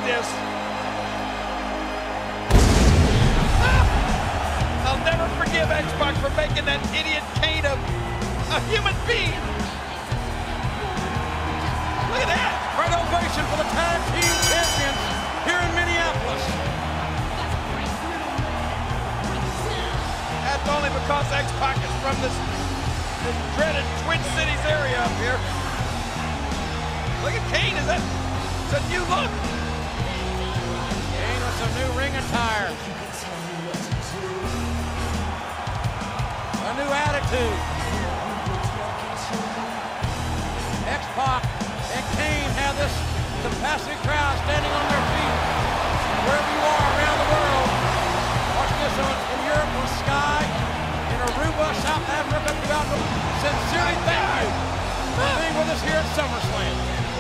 this. I'll never forgive X-Pac for making that idiot Kane a human being. Look at that. Great ovation for the tag team champions here in Minneapolis. That's only because X-Pac is from this dreaded Twin Cities area up here. Look at Kane, it's a new look. Kane with some new ring attire. A new attitude. X-Pac and Kane have this fantastic crowd standing on their feet. Wherever you are around the world, watching this in Europe on Sky, in Aruba, South Africa, throughout the sincerely thank you for being with us here at SummerSlam.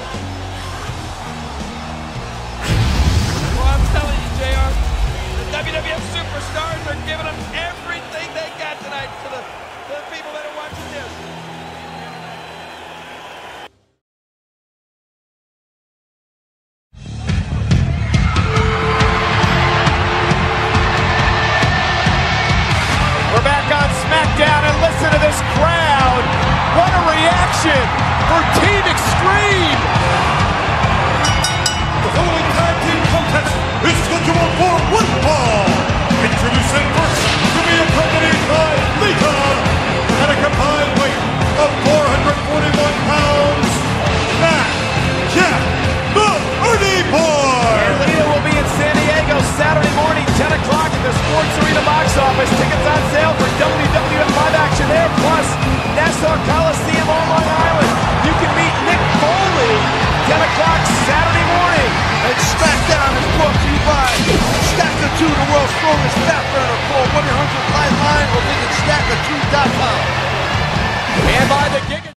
Well, I'm telling you, JR, the WWF superstars are giving them everything they got tonight to the people that are watching this. We're back on SmackDown, and listen to this crowd. What a reaction for Team Extreme. The following tag team contest is scheduled for one fall. Introducing first to be accompanied by Lita at a combined weight of 441 pounds. Matt Jack the Ernie Boy. And Lita will be in San Diego Saturday morning, 10 o'clock at the Sports Arena box office. Tickets on sale for WWF Live Action there, plus Nassau Coliseum on Long Island. You can meet Mick Foley, 10 o'clock Saturday morning. And SmackDown is brought to you by Stacker 2, the world's strongest fat burner. Call 1-800-LIFE-LINE or visit Stacker2.com. And by the Giga